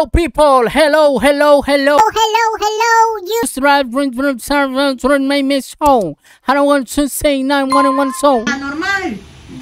Hello people, hello. You make me so. I don't want to say 911 so. Anormal.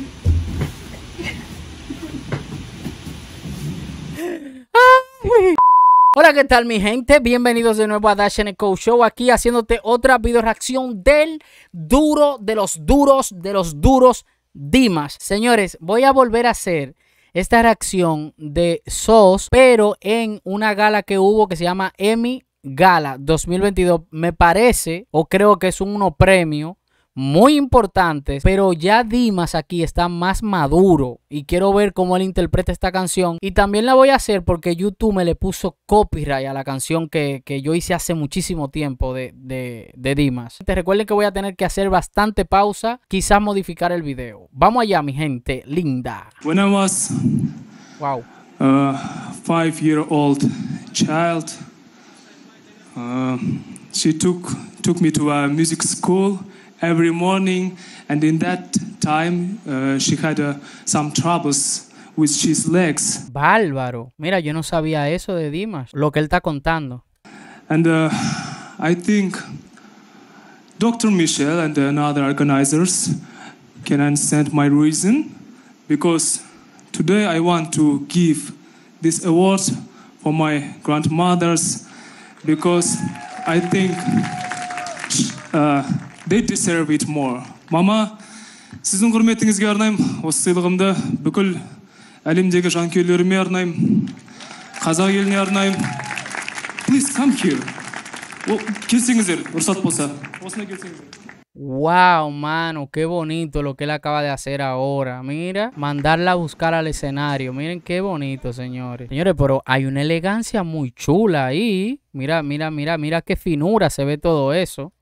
Hola, ¿qué tal mi gente? Bienvenidos de nuevo a Dash Eco Show, aquí haciéndote otra video reacción del duro de los duros Dimas. Señores, voy a volver a hacer esta reacción de SOS, pero en una gala que hubo que se llama Emmy Gala 2022. Me parece, o creo que es uno premio muy importantes, pero ya Dimas aquí está más maduro y quiero ver cómo él interpreta esta canción. Y también la voy a hacer porque YouTube me le puso copyright a la canción que yo hice hace muchísimo tiempo de Dimas. Te recuerden que voy a tener que hacer bastante pausa, quizás modificar el video. Vamos allá, mi gente linda. When I was Wow. a 5-year-old child, she took me to a music school every morning, and in that time she had some troubles with his legs. Bárbaro. Mira, yo no sabía eso de Dimas, lo que él está contando. And I think Dr. Michelle and other organizers can understand my reason, because today I want to give this award for my grandmothers, because I think they deserve it more. Мама, сіздің құрметіңізге арнаймын. Осы сыйлығымды бүкіл әлемдегі жанкүйерлеріме арнаймын. Қазақ еліне арнаймын. Please come here. Келсеңіздер, рұқсат болса. Осына келсеңіздер. Wow, mano, qué bonito lo que él acaba de hacer ahora. Mira, mandarla a buscar al escenario. Miren qué bonito, señores. Señores, pero hay una elegancia muy chula ahí. Mira qué finura se ve todo eso.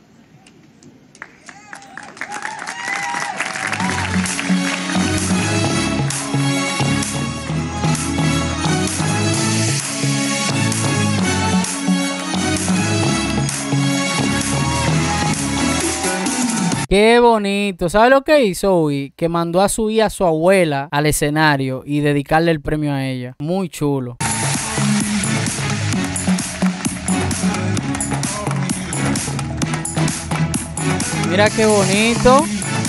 Qué bonito. ¿Sabe lo que hizo hoy? Que mandó a subir a su abuela al escenario y dedicarle el premio a ella. Muy chulo. Mira qué bonito.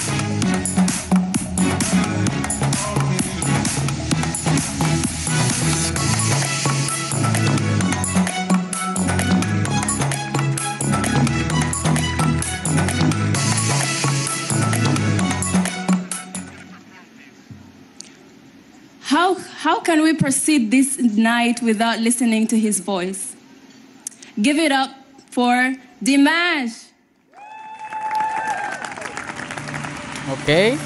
How can we proceed this night without listening to his voice? Give it up for Dimash. Ok.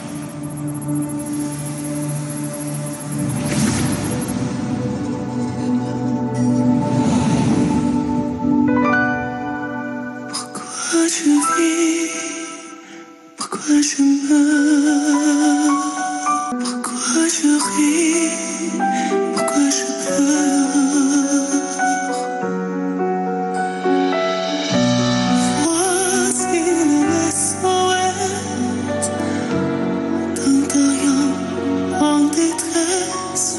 Pourquoi je vis? Pourquoi je meurs? Pourquoi je ris? Pourquoi je pleure? Voici le SOS d'un terrien en détresse.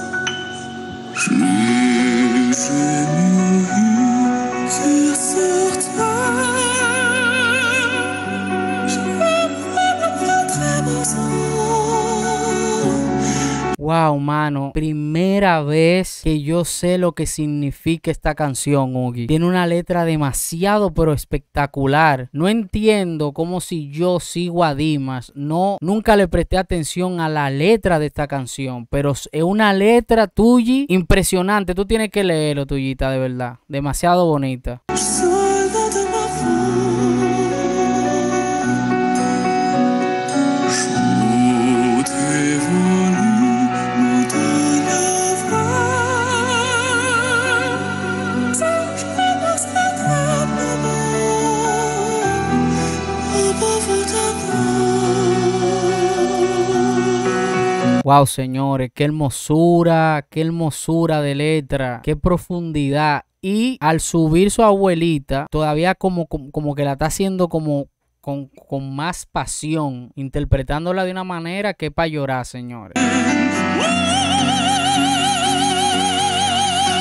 Plus ému que sur terre, je me très besoin. Wow, mano, primera vez que yo sé lo que significa esta canción, Ugi. Tiene una letra demasiado pero espectacular. No entiendo cómo si yo sigo a Dimas, nunca le presté atención a la letra de esta canción, pero es una letra tuya impresionante. Tú tienes que leerlo, tuyita, de verdad. Demasiado bonita. Wow, señores, qué hermosura de letra, qué profundidad. Y al subir su abuelita, todavía como que la está haciendo como con más pasión, interpretándola de una manera que es para llorar, señores.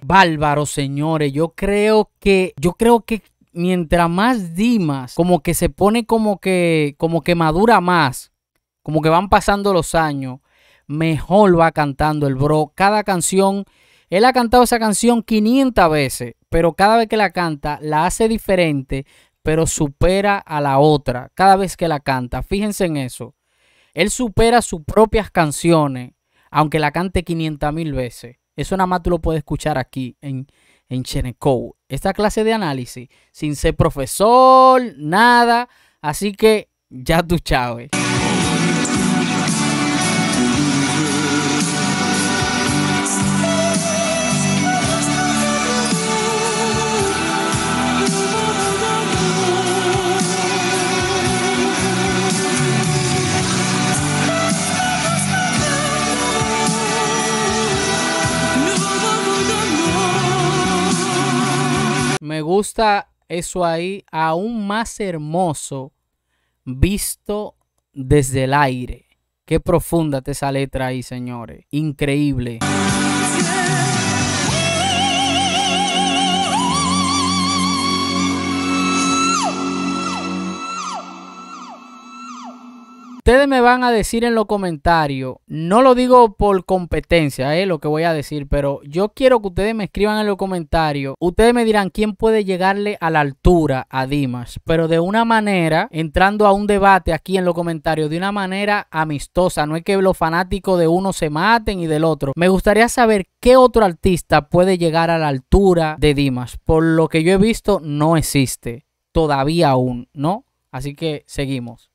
Bárbaro, señores. Yo creo que mientras más Dimas como que se pone como que madura más, como que van pasando los años, mejor va cantando el bro. Cada canción, él ha cantado esa canción 500 veces, pero cada vez que la canta, la hace diferente, pero supera a la otra cada vez que la canta. Fíjense en eso. Él supera sus propias canciones, aunque la cante 500,000 veces. Eso nada más tú lo puedes escuchar aquí en Cheneco. Esta clase de análisis, sin ser profesor, nada. Así que ya tú sabes. Me gusta eso ahí, aún más hermoso visto desde el aire. Qué profunda está esa letra ahí, señores. Increíble. Ustedes me van a decir en los comentarios, no lo digo por competencia, lo que voy a decir, pero yo quiero que ustedes me escriban en los comentarios. Ustedes me dirán quién puede llegarle a la altura a Dimas, pero de una manera, entrando a un debate aquí en los comentarios, de una manera amistosa. No es que los fanáticos de uno se maten y del otro. Me gustaría saber qué otro artista puede llegar a la altura de Dimas. Por lo que yo he visto, no existe todavía aún, ¿no? Así que seguimos.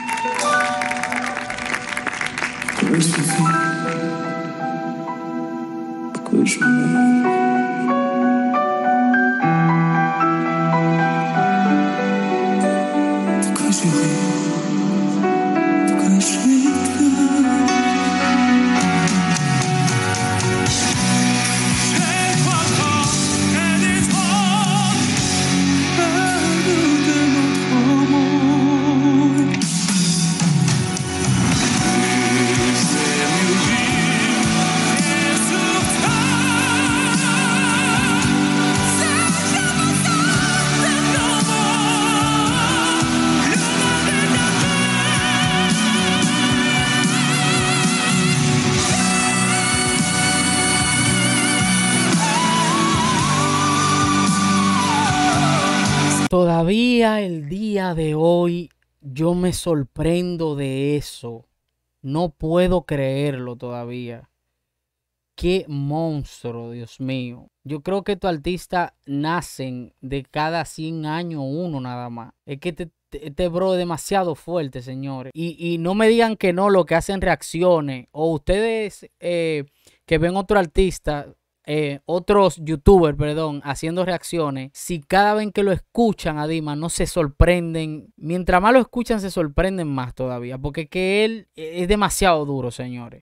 Todavía el día de hoy yo me sorprendo de eso. No puedo creerlo todavía. Qué monstruo, Dios mío. Yo creo que estos artistas nacen de cada 100 años uno nada más. Es que este bro es demasiado fuerte, señores. Y no me digan que no lo que hacen reacciones. O ustedes que ven otro artista... otros youtubers, haciendo reacciones, si cada vez que lo escuchan a Dimas no se sorprenden, mientras más lo escuchan se sorprenden más todavía, porque que él es demasiado duro, señores.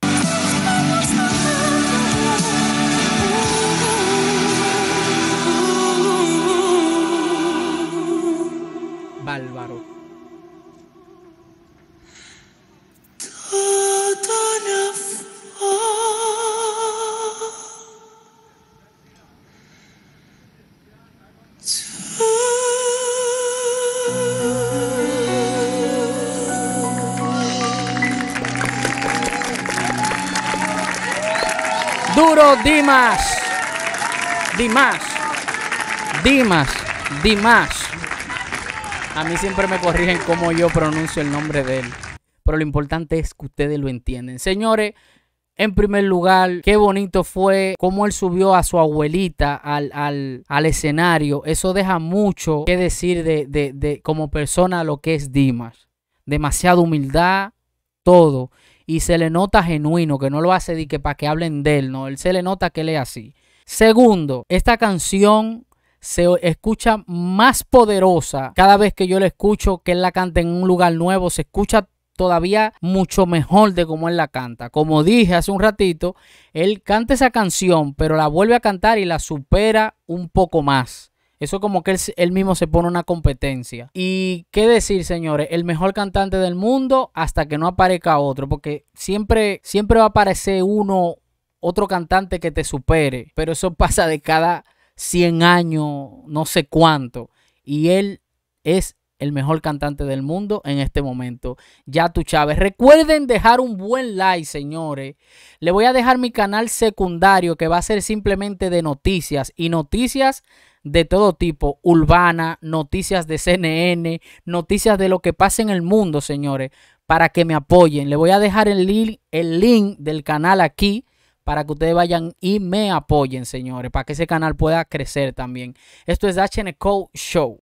Bárbaro. Duro Dimas. A mí siempre me corrigen cómo yo pronuncio el nombre de él. Pero lo importante es que ustedes lo entienden. Señores, en primer lugar, qué bonito fue cómo él subió a su abuelita al escenario. Eso deja mucho que decir de como persona lo que es Dimas. Demasiada humildad, todo. Y se le nota genuino, que no lo hace de que para que hablen de él, no. Él se le nota que él es así. Segundo, esta canción se escucha más poderosa cada vez que yo la escucho, que él la canta en un lugar nuevo. Se escucha todavía mucho mejor de cómo él la canta. Como dije hace un ratito, él canta esa canción, pero la vuelve a cantar y la supera un poco más. Eso como que él mismo se pone una competencia. Y qué decir, señores, el mejor cantante del mundo hasta que no aparezca otro. Porque siempre va a aparecer uno otro cantante que te supere, pero eso pasa de cada 100 años, no sé cuánto. Y él es el mejor cantante del mundo en este momento. Yato Chávez. Recuerden dejar un buen like, señores. Le voy a dejar mi canal secundario que va a ser simplemente de noticias y noticias de todo tipo, urbana, noticias de CNN, noticias de lo que pasa en el mundo, señores, para que me apoyen. Le voy a dejar el link del canal aquí para que ustedes vayan y me apoyen, señores, para que ese canal pueda crecer también. Esto es HNCO Show.